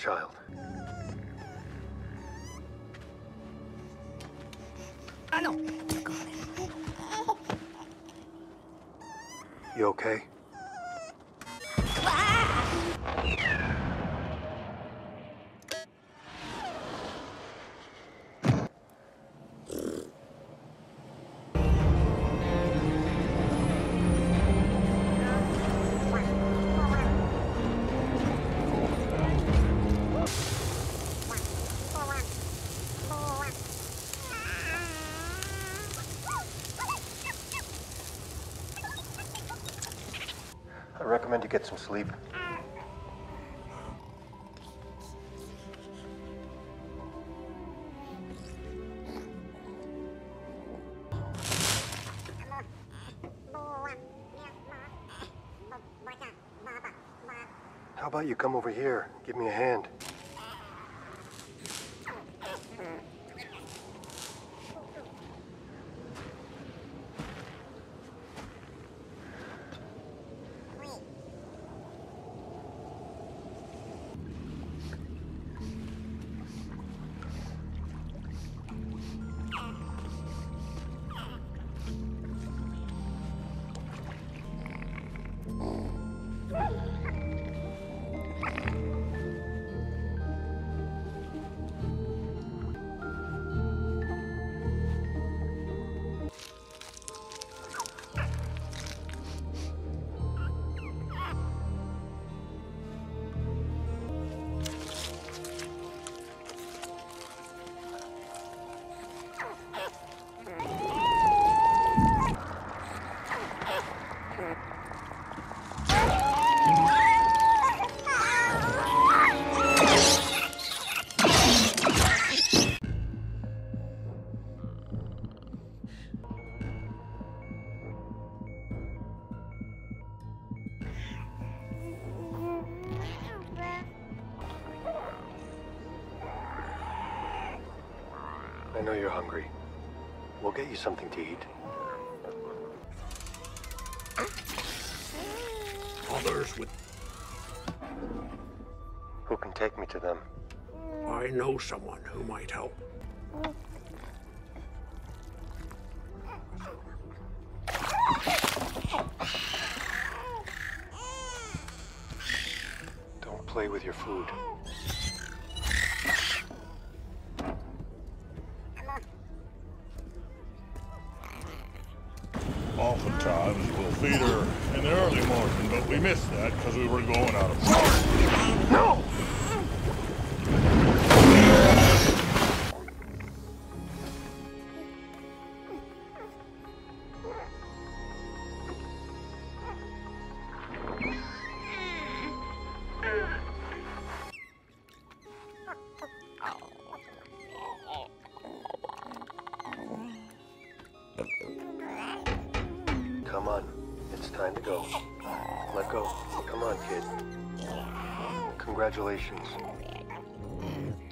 child. I know. You okay? I recommend you get some sleep. How about you come over here, give me a hand? I know you're hungry. We'll get you something to eat. Others with... Who can take me to them? I know someone who might help. Don't play with your food. Oftentimes we'll feed her in the early morning, but we missed that because we were going out of time. No! Come on, it's time to go. Let go. Come on, kid. Congratulations.